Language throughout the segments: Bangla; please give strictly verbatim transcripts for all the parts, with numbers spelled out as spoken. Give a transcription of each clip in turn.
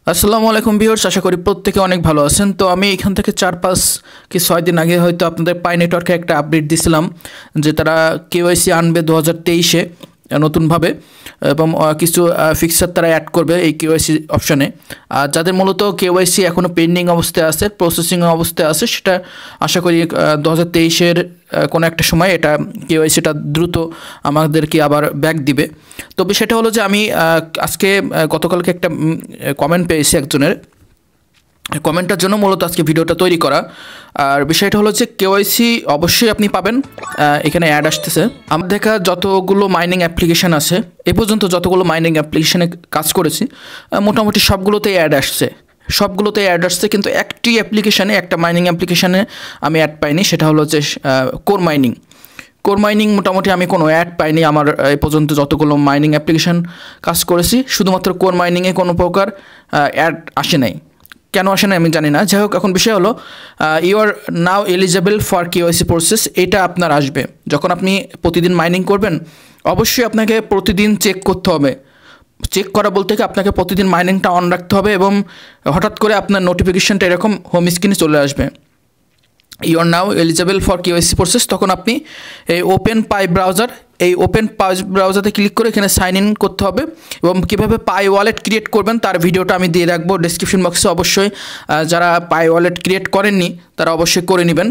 আসসালামু আলাইকুম ভিউয়ার্স, আশা করি প্রত্যেকে অনেক ভালো আছেন। তো আমি এখান থেকে চার পাঁচ কি ছয় দিন আগে হয়তো আপনাদের পাই নেটওয়ার্কে একটা আপডেট দিছিলাম যে তারা কেওয়াইসি আনবে দু হাজার তেইশে নতুনভাবে, এবং কিছু ফিক্সার তারা অ্যাড করবে এই কেওয়াইসি অপশানে। আর যাদের মূলত কেওয়াইসি এখনও পেন্ডিং অবস্থায় আছে, প্রসেসিং অবস্থায় আছে, সেটা আশা করি দু হাজার তেইশের কোনো একটা সময় এটা কেওয়াইসিটা দ্রুত আমাদেরকে আবার ব্যাক দিবে। তো বিষয়টা হলো যে আমি আজকে গতকালকে একটা কমেন্ট পেয়েছি একজনের, কমেন্টের জন্য মূলত আজকে ভিডিওটা তৈরি করা। আর বিষয়টা হলো যে কেওয়াইসি অবশ্যই আপনি পাবেন, এখানে অ্যাড আসতেছে। আমার দেখা যতগুলো মাইনিং অ্যাপ্লিকেশান আছে, এ পর্যন্ত যতগুলো মাইনিং অ্যাপ্লিকেশানে কাজ করেছি মোটামুটি সবগুলোতেই অ্যাড আসছে, সবগুলোতে অ্যাড আসছে। কিন্তু একটি অ্যাপ্লিকেশানে, একটা মাইনিং অ্যাপ্লিকেশানে আমি অ্যাড পাইনি, সেটা হলো যে কোর মাইনিং। কোর মাইনিং মোটামুটি আমি কোনো অ্যাড পাইনি। আমার এ পর্যন্ত যতগুলো মাইনিং অ্যাপ্লিকেশান কাজ করেছি, শুধুমাত্র কোর মাইনিংয়ে কোনো প্রকার অ্যাড আসে নাই। কেন আসে না আমি জানি না। যাই হোক, এখন বিষয় হলো you are now eligible for KYC process, এটা আপনার আসবে যখন আপনি প্রতিদিন মাইনিং করবেন। অবশ্যই আপনাকে প্রতিদিন চেক করতে হবে। চেক করা বলতে কি, আপনাকে প্রতিদিন মাইনিংটা অন রাখতে হবে এবং হঠাৎ করে আপনার নোটিফিকেশানটা এরকম হোম স্ক্রিনে চলে আসবে, you are now eligible for KYC process. তখন আপনি এই ওপেন পাই ব্রাউজার, এই ওপেন পাই ব্রাউজারে ক্লিক করে এখানে সাইন ইন করতে হবে। এবং কীভাবে পাই ওয়ালেট ক্রিয়েট করবেন তার ভিডিওটা আমি দিয়ে রাখবো ডেসক্রিপশন বক্সে। অবশ্যই যারা পাই ওয়ালেট ক্রিয়েট করেননি তারা অবশ্যই করে নেবেন।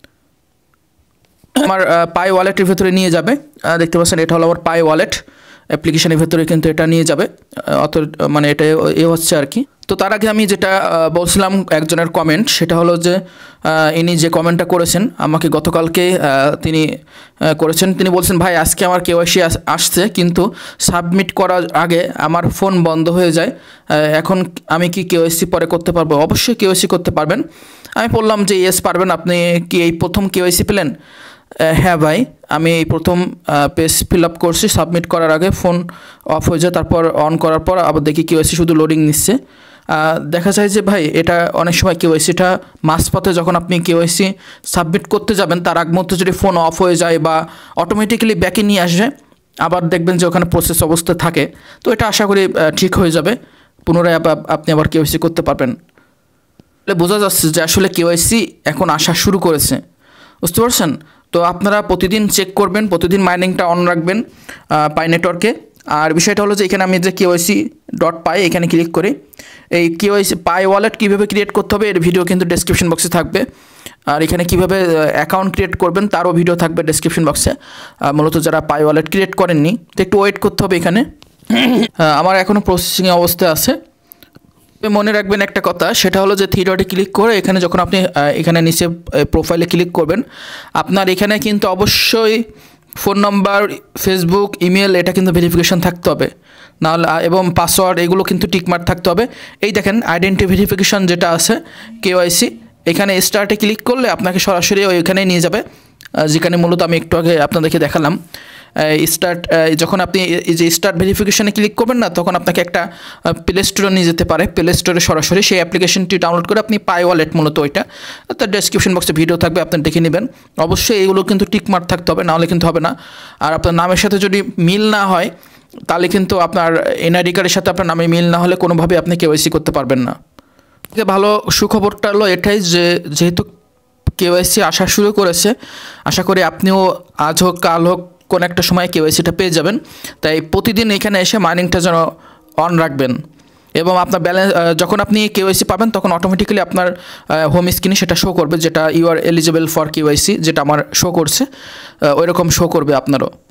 আমার পাই ওয়ালেটের ভেতরে নিয়ে যাবে, দেখতে পাচ্ছেন এটা হলো আমার পাই ওয়ালেট অ্যাপ্লিকেশনের ভেতরে, কিন্তু এটা নিয়ে যাবে অত, মানে এটা এ হচ্ছে আর কি। তো তার আগে আমি যেটা বলছিলাম একজনের কমেন্ট, সেটা হলো যে ইনি যে কমেন্টটা করেছেন আমাকে গতকালকে তিনি করেছেন, তিনি বলছেন ভাই আজকে আমার কেওয়াইসি আসছে কিন্তু সাবমিট করার আগে আমার ফোন বন্ধ হয়ে যায়, এখন আমি কি কেওয়াইসি পরে করতে পারবো? অবশ্যই কেওয়াইসি করতে পারবেন। আমি বললাম যে ইয়েস পারবেন। আপনি কি এই প্রথম কেওয়াইসি পেলেন? হ্যাঁ ভাই, আমি এই প্রথম পেজ ফিল আপ করছি, সাবমিট করার আগে ফোন অফ হয়ে যায়, তারপর অন করার পর আবার দেখি কেওয়াইসি শুধু লোডিং নিচ্ছে। দেখা যায় যে ভাই এটা অনেক সময় কেওয়াইসিটা মাঝপথে যখন আপনি কেওয়াইসি সাবমিট করতে যাবেন তার আগ মুহূর্তে যদি ফোন অফ হয়ে যায় বা অটোমেটিক্যালি ব্যাকে নিয়ে আসে, আবার দেখবেন যে ওখানে প্রসেস অবস্থা থাকে। তো এটা আশা করি ঠিক হয়ে যাবে, পুনরায় আপনি আবার কেওয়াইসি করতে পারবেন। বোঝা যাচ্ছে যে আসলে কেওয়াইসি এখন আসা শুরু করেছে, বুঝতে পারছেন? তো আপনারা প্রতিদিন চেক করবেন, প্রতিদিন মাইনিংটা অন রাখবেন পাই নেটওয়ার্কে। আর বিষয়টা হলো যে এখানে আমি যে কেওয়াইসি ডট পাই এখানে ক্লিক করি, এই কেওয়াইসি পাই ওয়ালেট কীভাবে ক্রিয়েট করতে হবে এর ভিডিও কিন্তু ডেসক্রিপশন বক্সে থাকবে। আর এখানে কীভাবে অ্যাকাউন্ট ক্রিয়েট করবেন তারও ভিডিও থাকবে ডেসক্রিপশন বক্সে। মূলত যারা পাই ওয়ালেট ক্রিয়েট করেননি তো একটু ওয়েট করতে হবে। এখানে আমার এখনও প্রসেসিংয়ে অবস্থায় আছে। মনে রাখবেন একটা কথা, সেটা হলো যে থ্রি ডটে ক্লিক করে এখানে যখন আপনি এখানে নিচে প্রোফাইলে ক্লিক করবেন, আপনার এখানে কিন্তু অবশ্যই ফোন নাম্বার, ফেসবুক, ইমেল এটা কিন্তু ভেরিফিকেশান থাকতে হবে, নাহলে এবং পাসওয়ার্ড এগুলো কিন্তু টিকমার্ক থাকতে হবে। এই দেখেন আইডেন্টি ভেরিফিকেশান যেটা আছে কেওয়াইসি, এখানে স্টার্টে ক্লিক করলে আপনাকে সরাসরি ওইখানেই নিয়ে যাবে, যেখানে মূলত আমি একটু আগে আপনাদেরকে দেখালাম। স্টার্ট যখন আপনি এই যে স্টার্ট ভেরিফিকেশানে ক্লিক করবেন না, তখন আপনাকে একটা প্লে স্টোরে নিয়ে যেতে পারে। প্লে স্টোরে সরাসরি সেই অ্যাপ্লিকেশনটি ডাউনলোড করে আপনি পাই ওয়ালেট, মূলত ওইটা তার ডেসক্রিপশন বক্সে ভিডিও থাকবে, আপনি দেখে নেবেন। অবশ্যই এগুলো কিন্তু টিকমার্ক থাকতে হবে, নাহলে কিন্তু হবে না। আর আপনার নামের সাথে যদি মিল না হয় তাহলে কিন্তু আপনার এনআইডি কার্ডের সাথে আপনার নামে মিল না হলে কোনোভাবে আপনি কেওয়াইসি করতে পারবেন না। ভালো সুখবরটা হলো এটাই যে যেহেতু কেওয়াইসি আসা শুরু করেছে, আশা করি আপনিও আজ হোক কাল হোক কোনো একটা সময় কেওয়াইসিটা পেয়ে যাবেন। তাই প্রতিদিন এখানে এসে মাইনিংটা যেন অন রাখবেন, এবং আপনার ব্যালেন্স যখন আপনি কেওয়াইসি পাবেন তখন অটোমেটিক্যালি আপনার হোম স্ক্রিনে সেটা শো করবে, যেটা you are eligible for KYC, যেটা আমার শো করছে ওই রকম শো করবে আপনারও।